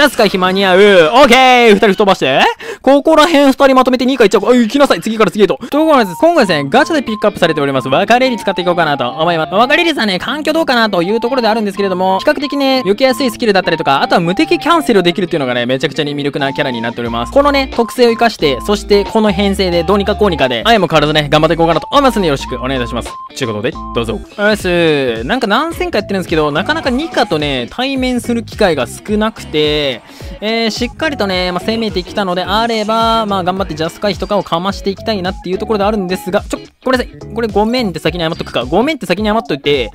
ャス回避間に合う。オッケー !2 人吹っ飛ばして。ここら辺2人まとめて2回いっちゃおう。行きなさい。次から次へと。ところです。今回ですね、ガチャでピックアップされております。分かれ入り使っていこうかなと思います。分かれ入りさんね、環境どうかなというところであるんですけれども、比較的ね、避けやすいスキルだったりとか、あとは無敵キャンセルできるっていうのがね、めちゃくちゃに魅力なキャラになっております。このね、特性を生かして、そしてこの編成でどうにかこうにかで、あやも変わらずね、頑張っていこうかなと思いますので、よろしくお願いいたします。ということで、どうぞ。なんか何戦かやってるんですけど、なかなかニカとね、対面する機会が少なくて、しっかりとね、攻めてきたのであれば、頑張ってジャス回避とかをかましていきたいなっていうところであるんですが、ごめんなさい。これごめんって先に謝っとくか。ごめんって先に謝っといて、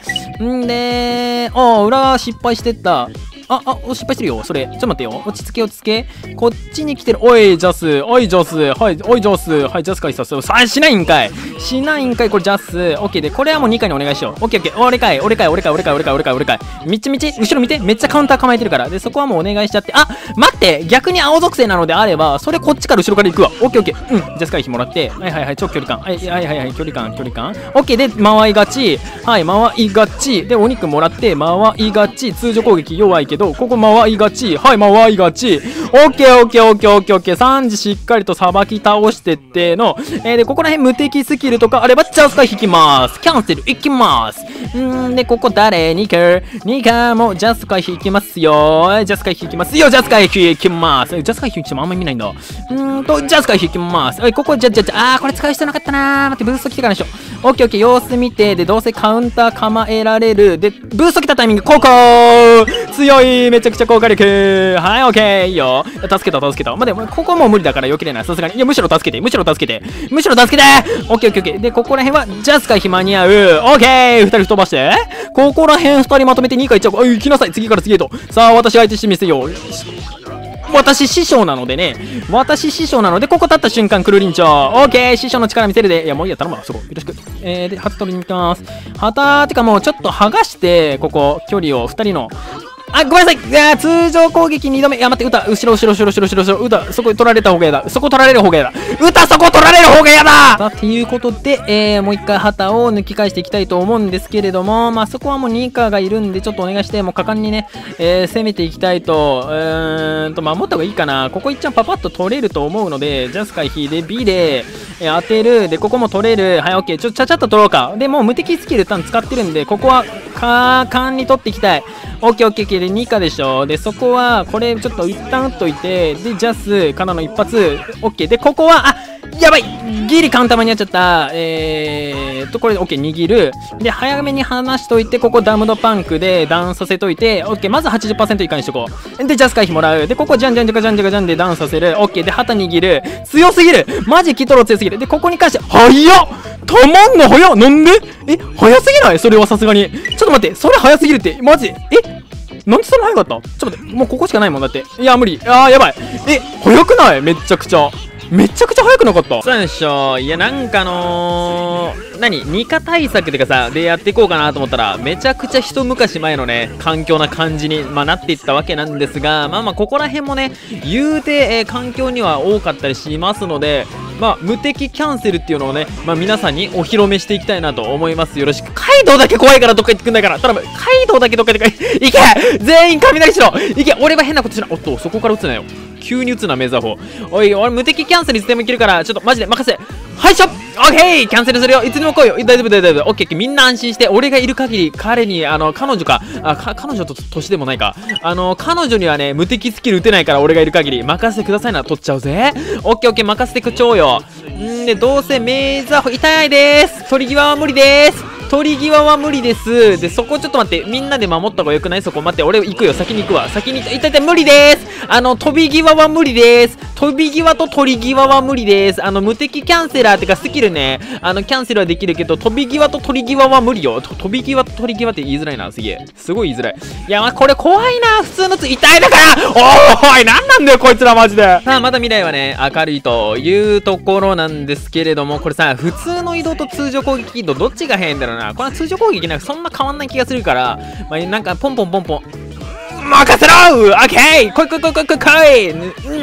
裏失敗してった。失敗してるよ。それ。ちょっと待ってよ。落ち着け落ち着け。こっちに来てる。おい、ジャス。おい、ジャス。はい、おい、ジャス。はい、ジャス回避させ。しないんかい。しないんかい、これジャス。オッケーで、これはもう2回にお願いしよう。オッケーオッケー。俺かい。俺かい。俺かい。俺かい。俺かい。俺かい。俺かい。みちみち。後ろ見て。めっちゃカウンター構えてるから。で、そこはもうお願いしちゃって。待って。逆に青属性なのであれば、それこっちから後ろから行くわ。オッケーオッケー。ジャス回避もらって。はいはいはい。超距離感。はいはいはいはい。距離感。距離感。オッケーで、回いがち。はい、回いがち。で、お肉もらって、回いがち。通常攻撃弱いけど、ここ回いがち。はい、回いがち。オッケーオッケーオッケーオッケーオッケー。3時しっかりとさばき倒してっての。で、ここら辺無敵スキルとかあれば、ジャス回避いきます。キャンセルいきます。で、ここ誰ニカもジャス回避いきますよ。ジャス回避いきますよ。ジャス回避いきます。ジャス回避してもあんまり見ないんだ。ジャス回避いきます。ここ、これ使う必要なかったなー。待って、ブースト来てからでしょ。オッケーオッケー、様子見て、で、どうせカウンター構えられる。で、ブースト来たタイミング、ここ強いめちゃくちゃ効果力はい、オッケーいいよ。助けた。でも、ここもう無理だから避けれない。さすがに。いや、むしろ助けてオッケーオッケーオッケー。で、ここら辺は、ジャス回避間に合う。オッケー !2 人吹っ飛ばして。ここら辺2人まとめて2回いっちゃおう。行きなさい。次から次へと。さあ、私相手してみせよう。私師匠なので、ここ立った瞬間、クルリンチョ。オッケー師匠の力見せるで。いや、もういいや、頼むわ。そこ。よろしく。で、旗取りに行きます。旗ってかもうちょっと剥がして、ここ、距離を2人の、ごめんなさい。通常攻撃2度目。いや、待って、後ろ。そこ取られた方が嫌だ。そこ取られる方が嫌だ。そこ取られる方が嫌だっていうことで、もう一回旗を抜き返していきたいと思うんですけれども、そこはもうニカがいるんで、ちょっとお願いして、もう果敢にね、攻めていきたいと、守った方がいいかな。ここ一応パパッと取れると思うので、ジャス回避で B で、当てる。で、ここも取れる。はい、オッケー。ちゃっと取ろうか。で、もう無敵スキル使ってるんで、ここは、果敢に取っていきたい。オッケーオッケーで2かでしょ。で、そこは、これちょっと一旦打っといて、で、ジャスからの一発、オッケー。で、ここは、やばいギリカウンター間に合っちゃった。これでオッケー握る。で、早めに離しといて、ここダムドパンクでダウンさせといて、オッケー。まず 80% 以下にしとこう。で、ジャス回避もらう。で、ここジャンでダウンさせる。オッケー。で、旗握る。強すぎるマジキトロ強すぎる。で、ここに関して、早ったまんの早っなんで早すぎないそれはさすがに。ちょっと待って、それ早すぎるって。マジでなんでそれ早かったちょっと待って、もうここしかないもんだって。いや、無理。やばい。早くないめちゃくちゃ早くなかった。そうでしょ。いや、なんかニカ対策ってかさ、でやっていこうかなと思ったら、めちゃくちゃ一昔前のね、環境な感じに、なっていったわけなんですが、ここら辺もね、言うて、環境には多かったりしますので、無敵キャンセルっていうのをね、皆さんにお披露目していきたいなと思います。よろしく。カイドウだけ怖いからどっか行ってくんないから。頼む。カイドウだけどっか行ってくれ。いけ全員雷しろいけ俺は変なことしない。おっと、そこから撃つなよ。急に撃つな、メザホ。おい、俺無敵キャンセルいつでもいけるから、ちょっとマジで任せ。はいしょオッケーキャンセルするよいつでも来いよ大丈夫。オッケーみんな安心して、俺がいる限り、彼に、彼女か、彼女と年でもないか。彼女にはね、無敵スキル打てないから、俺がいる限り。任せてくださいな、取っちゃうぜ。オッケー任せてくちょうよ。で、どうせメザホ、痛いでーす。取り際は無理でーす。で、そこちょっと待って、みんなで守った方がよくないそこ待って、俺行くよ、先に行くわ。痛い、無理でーす。飛び際は無理でーす。飛び際と取り際は無理です。無敵キャンセラーってかスキルね、キャンセルはできるけど、飛び際と取り際は無理よ。飛び際と取り際って言いづらいな、すげえ。すごい言いづらい。いや、これ怖いな。普通の痛いだからおい、なんなんだよ、こいつらマジで。さあ、まだ未来はね、明るいというところなんですけれども、これさ、普通の移動と通常攻撃移動、どっちが変だろうな。これは通常攻撃なんかそんな変わんない気がするから、なんかポンポン。任せろオッケー来い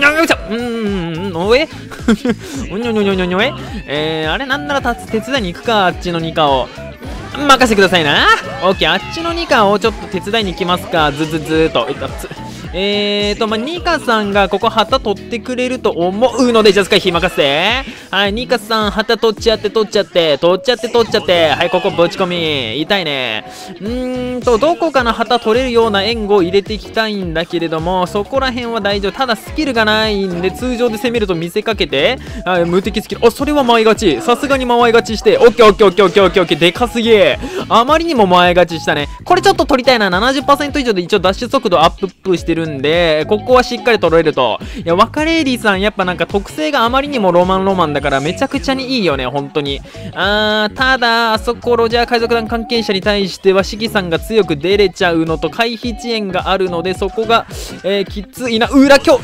あれなんなら手伝いに行くか、あっちのニカを。任せてくださいな。オッケー、あっちのニカをちょっと手伝いに行きますか。ずーっと。 ニカさんがここ旗取ってくれると思うので、ジャス回避任せて。はい、ニカさん旗取っちゃって、はい、ここぶち込み。痛いね。どこかの旗取れるような援護を入れていきたいんだけれども、そこら辺は大丈夫。ただスキルがないんで、通常で攻めると見せかけて、無敵スキル。あ、それは前勝ち。さすがに前勝ちして、オッケー。でかすぎー。あまりにも前勝ちしたね。これちょっと取りたいな。70% 以上で一応ダッシュ速度アップしてるんで、ここはしっかり取れると。いや、ワカレイリーさん、やっぱなんか特性があまりにもロマンだから、めちゃくちゃにいいよね、本当に。ただ、あそこロジャー海賊団関係者に対しては、シギさんが強く出れちゃうのと、回避遅延があるので、そこが、きついな。裏強、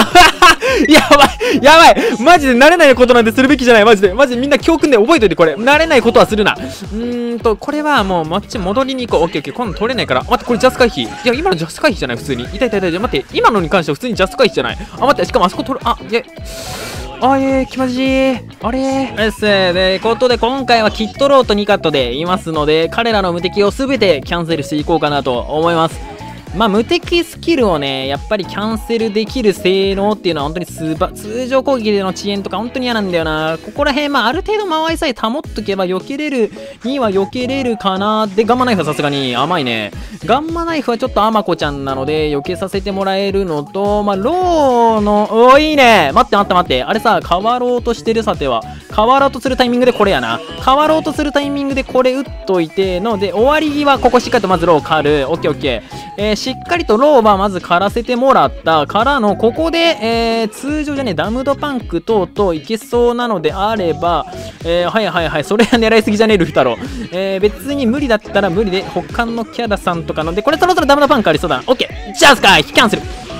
やばいマジで慣れないことなんてするべきじゃない。マジでみんな教訓で覚えといて、これ。慣れないことはするな。これはもう、マッチ戻りに行こう。オッケー。今度取れないから。待って、これジャス回避。いや、今のジャス回避じゃない、普通に。痛い。待って、今のに関しては普通にジャス回避じゃない。待って、しかもあそこ取る。気まじい。あれで、ことで今回はキットローとニカットでいますので、彼らの無敵を全てキャンセルしていこうかなと思います。無敵スキルをね、やっぱりキャンセルできる性能っていうのは本当に通常攻撃での遅延とか本当に嫌なんだよな。ここら辺、ある程度間合いさえ保っとけば避けれるには避けれるかな。で、ガンマナイフはさすがに甘いね。ガンマナイフはちょっと甘子ちゃんなので避けさせてもらえるのと、ローの、いいね。待って。あれさ、変わろうとしてるさては。変わろうとするタイミングでこれやな。変わろうとするタイミングでこれ打っといてので、終わり際、ここしっかりとまずロー狩る。オッケー。しっかりとローはまず狩らせてもらったからの、ここで、通常じゃね、ダムドパンク等々いけそうなのであれば、はい、それは狙いすぎじゃねえ、ルフ太郎。別に無理だったら無理で、他のキャラさんとかので、これそろそろダムドパンクありそうだな。オッケー、チャンスかい、キャンセル。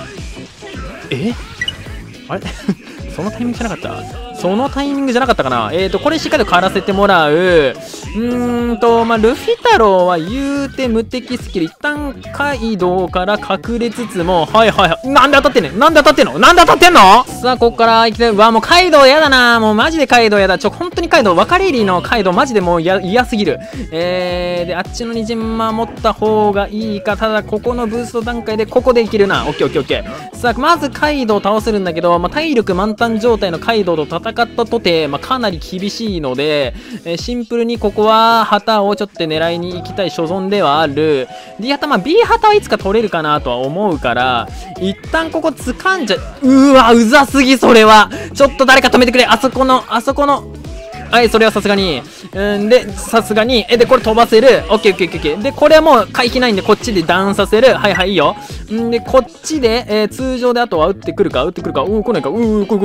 あれそのタイミングじゃなかったかな。これしっかりと狩らせてもらう。ルフィ太郎は言うて無敵スキル。一旦カイドウから隠れつつも、はい。なんで当たってんのさあ、ここから行きたい。もうカイドウやだな。もうマジでカイドウやだ。本当にカイドウ、ワカレイリーのカイドウマジでもう嫌すぎる。で、あっちのに陣守った方がいいか。ただ、ここのブースト段階でここでいけるな。オッケー。さあ、まずカイドウを倒せるんだけど、体力満タン状態のカイドウと戦ったとて、かなり厳しいので、シンプルにここは旗をちょっと狙いに行きたい所存ではある。D 旗、B 旗はいつか取れるかなとは思うから、一旦ここ掴んじゃ、うざすぎ、それは。ちょっと誰か止めてくれ。あそこの、はい、それはさすがに。で、これ飛ばせる。オッケー。で、これはもう回避ないんで、こっちでダウンさせる。はい、いいよ。で、こっちで、通常であとは撃ってくるか。来ないか。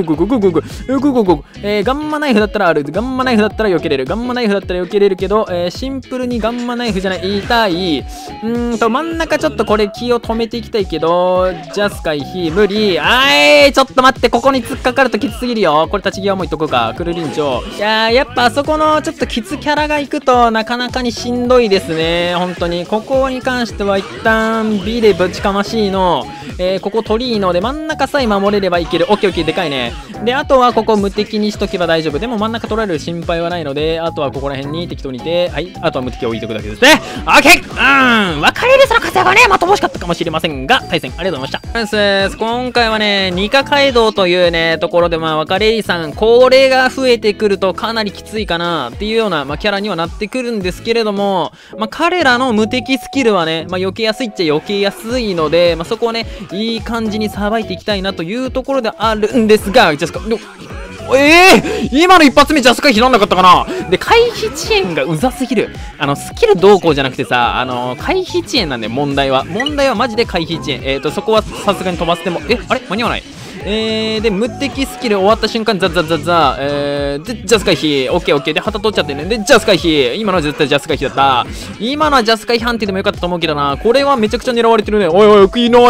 ガンマナイフだったらある。ガンマナイフだったら避けれるけど、シンプルにガンマナイフじゃない。痛い。真ん中ちょっとこれ気を止めていきたいけど、ジャス回避、無理。ちょっと待って、ここに突っかかるときつすぎるよ。これ立ち際もいっとこうか。クルリンチョ。やっぱあそこのちょっとキツキャラが行くとなかなかにしんどいですね。本当に。ここに関しては一旦 B でぶちかましいの。ここ取りいので真ん中さえ守れればいける。オッケー、でかいね。で、あとはここ無敵にしとけば大丈夫。でも真ん中取られる心配はないので、あとはここら辺に適当にいて、はい、あとは無敵を置いとくだけですね。オッケー。分かれるその活躍はね、乏しかったかもしれませんが、対戦ありがとうございました。今回はね、ニカ街道というね、ところで分かれりさん、これが増えてくるとかなりきついかなっていうような、キャラにはなってくるんですけれども、彼らの無敵スキルはね、避けやすいっちゃ避けやすいので、そこをね、いい感じにさばいていきたいなというところであるんですが、今の一発目ジャスカ拾わなかったかな。で、回避遅延がうざすぎる。スキルどうこうじゃなくてさ、回避遅延なんだよ、問題はマジで回避遅延。そこはさすがに飛ばせても、あれ間に合わない。で、無敵スキル終わった瞬間、で、ジャス回避、オッケー、で、旗取っちゃってね。で、ジャス回避、今のは絶対ジャス回避だった。今のはジャス回避判定でもよかったと思うけどな。これはめちゃくちゃ狙われてるね。起きない、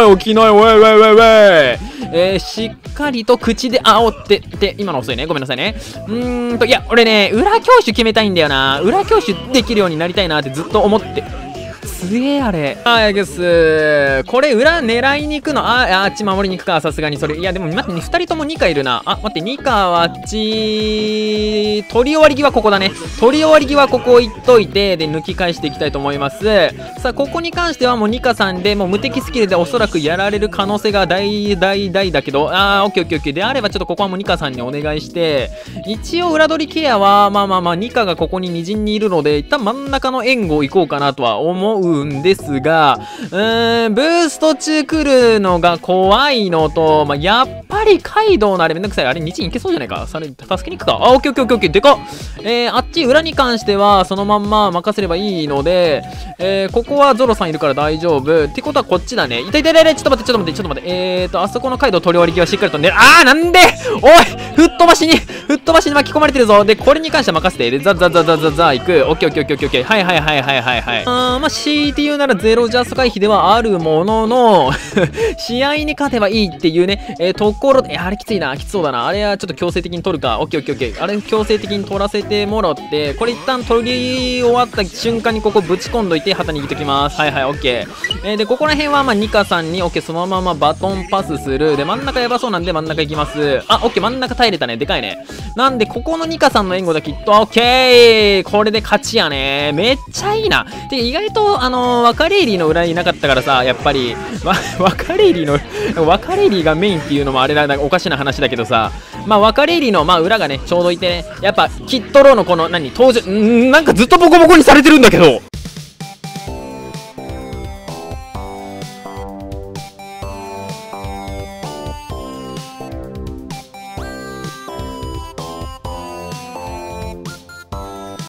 しっかりと口で煽って、今の遅いね。ごめんなさいね。いや、俺ね、裏強手決めたいんだよな。裏強手できるようになりたいなってずっと思って。 すげえあれ。あー、これ裏狙いに行くの。あっち守りに行くか、さすがにそれ。いや、でも待って、2人とも2回いるな。待って、2回はあっち、取り終わり際ここだね。取り終わり際ここ行っといて、で、抜き返していきたいと思います。さあ、ここに関してはもうニカさんで、もう無敵スキルでおそらくやられる可能性が大だけど、オッケーオッケーオッケー。であればちょっとここはもうニカさんにお願いして、一応裏取りケアは、ニカがここに2陣にいるので、一旦真ん中の援護行こうかなとは思うんですが、ブースト中来るのが怖いのと、やっぱりカイドウのあれめんどくさい。あれ、2陣いけそうじゃないか。それ、助けに行くか。オッケーオッケーオッケーオッケー。でかっ。あっち裏に関しては、そのまんま任せればいいので、ここはゾロさんいるから大丈夫。ってことはこっちだね。痛い痛い痛い、ちょっと待って。あそこのカイドウ取り終わり際しっかりとね。なんでおい吹っ飛ばしに巻き込まれてるぞ。で、これに関しては任せて。で、ザ行く。オッケーオッケーオッケーオッケー。はい。強いて言うならゼロジャス回避ではあるものの、試合に勝てばいいっていうね、ところで、あれきついな、きつそうだな。あれはちょっと強制的に取るか。オッケーオッケーオッケー。あれ強制的に取らせてもらって、これ一旦取り終わった瞬間にここぶち込んどいて、旗握っときます。はい、オッケー。で、ここら辺はニカさんに、オッケー、そのままバトンパスする。で、真ん中やばそうなんで真ん中行きます。オッケー、真ん中耐えれたね。でかいね。なんで、ここのニカさんの援護だきっと、オッケー、これで勝ちやね。めっちゃいいな。で、意外と、ワカレイリーの裏にいなかったからさ、やっぱり、ワカレイリーがメインっていうのもあれだ、おかしな話だけどさ、ワカレイリーの、裏がね、ちょうどいてね、やっぱ、キットローのこの、登場、なんかずっとボコボコにされてるんだけど。